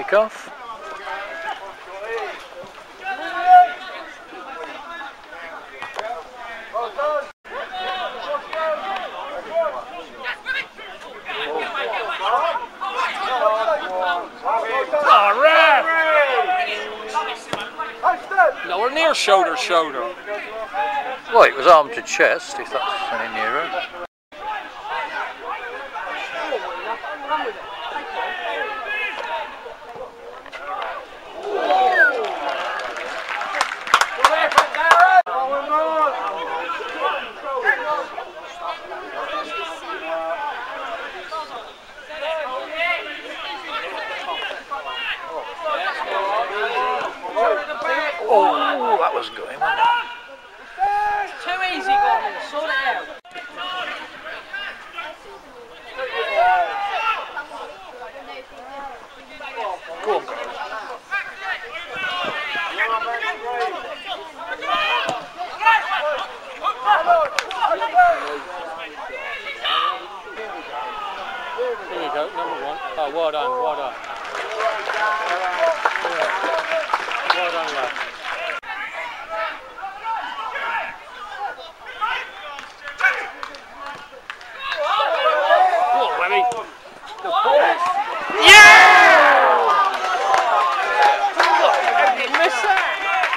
kick-off. Nowhere near shoulder to shoulder. Well, it was arm to chest, if that's any nearer. Oh, that was going, wasn't it? Too easy, Godalming. Sort it out. Go on, guys. There you go, number one. Oh, well done, well done. Well done, lad. Go on, Webby. Yeah! You missed that.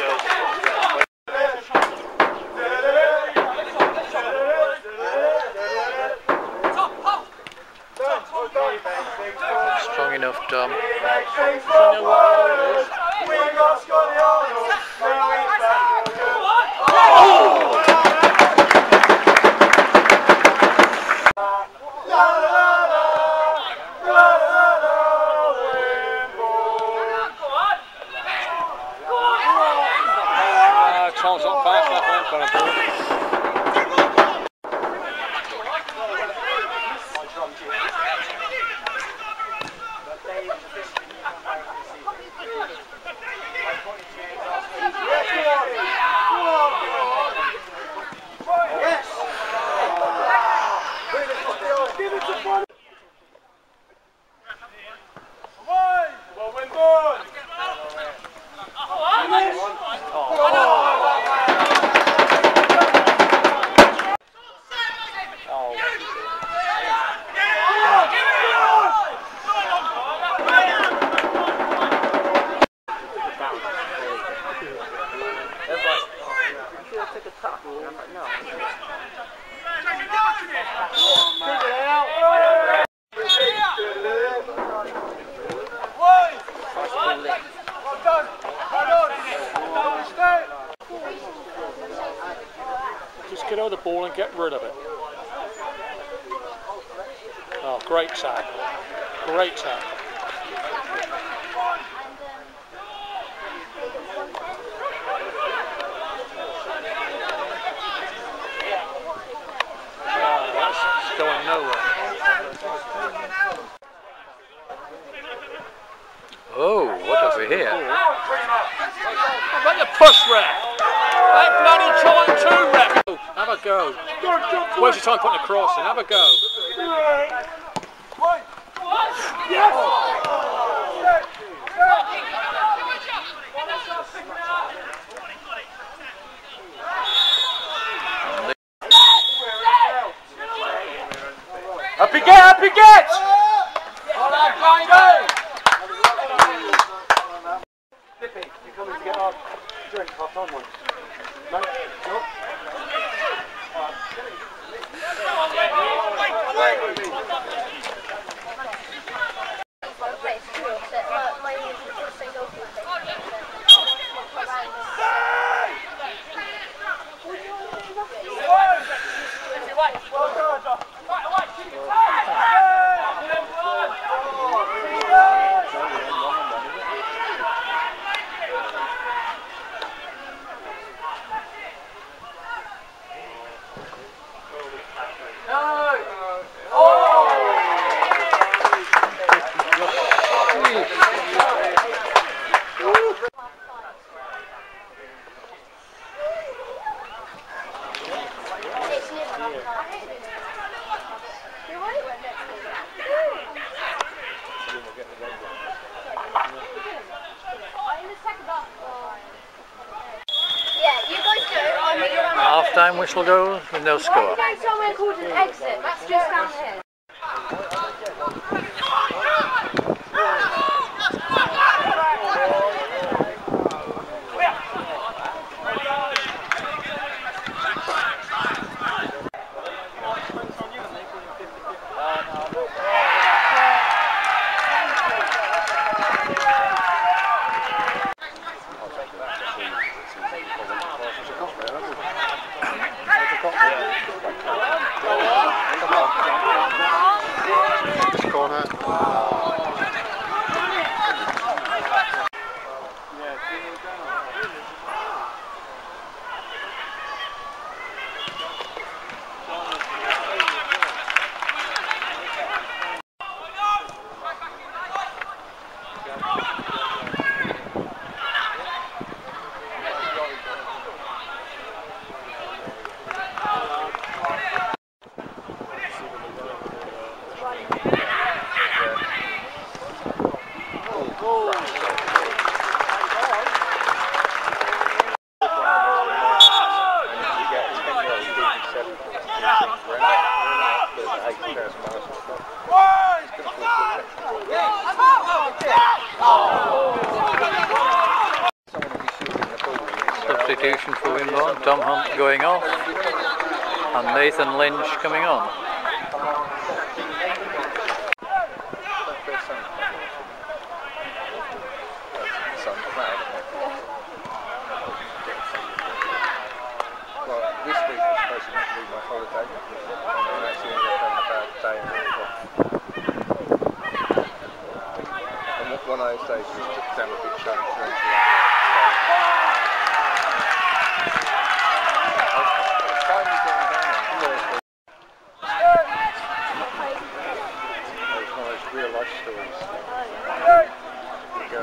Strong enough, Dom. Tom's not fast enough, but I'm just get over the ball and get rid of it. Oh, great tackle. Great tackle. Oh, that's going nowhere. Oh, what have we here? How about the push rep? That bloody giant two rep. Have a go. Where's your time putting a cross in? Have a go. Happy get! Happy get! Nippy, you coming to get our drink half on one? No? No? time whistle goes with no score. You know somewhere called an exit? That's just down here. Substitution for Wimborne, Tom Hunt going off and Nathan Lynch coming on. This week was supposed to be my holiday, and then actually ended up having a bad day and half off. And one of those days was just down a bit showing through into that. Finally getting down there. It's one of those real life stories. You go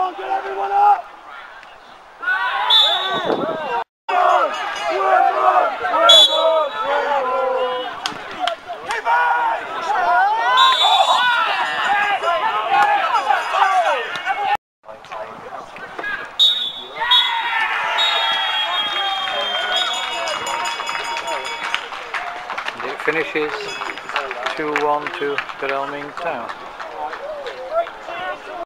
on, get everyone up! And it finishes 2-1 to Godalming Town.